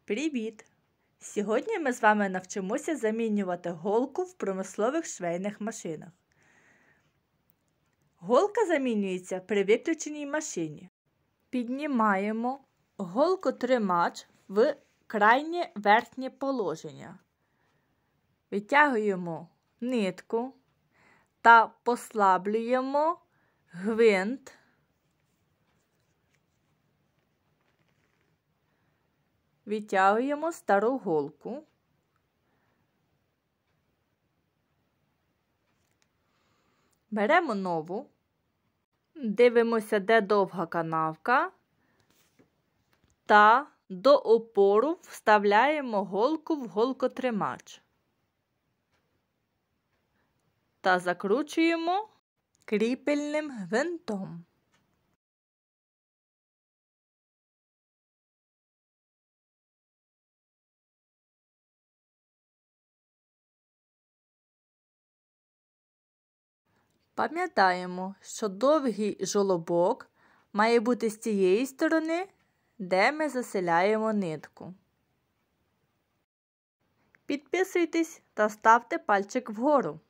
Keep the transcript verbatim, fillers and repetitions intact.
Привіт! Сьогодні ми з вами навчимося замінювати голку в промислових швейних машинах. Голка замінюється при виключеній машині. Піднімаємо голкотримач в крайнє верхнє положення. Витягуємо нитку та послаблюємо гвинт. Витягуємо стару голку. Беремо нову. Дивимося, де довга канавка. Та до опору вставляємо голку в голкотримач. Та закручуємо кріпельним гвинтом. Пам'ятаємо, що довгий жолобок має бути з тієї сторони, де ми заселяємо нитку. Підписуйтесь та ставте пальчик вгору.